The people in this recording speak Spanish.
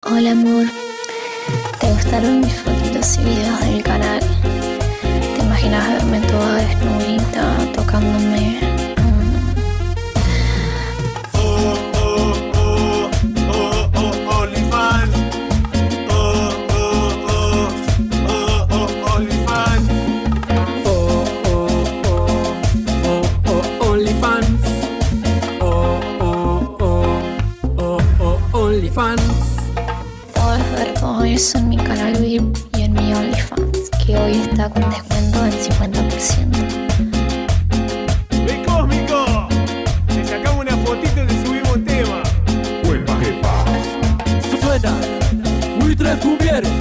Hola amor, ¿te gustaron mis fotitos y videos del canal? ¿Te imaginas verme toda desnudita tocándome? OnlyFans. OnlyFans. OnlyFans. OnlyFans. Puedes ver todo eso en mi canal VIP y en mi OnlyFans, que hoy está con descuento del 50%. ¡Ve Cósmico! Le sacamos una fotito y le subimos un tema. Suena, muy tres cubiertos.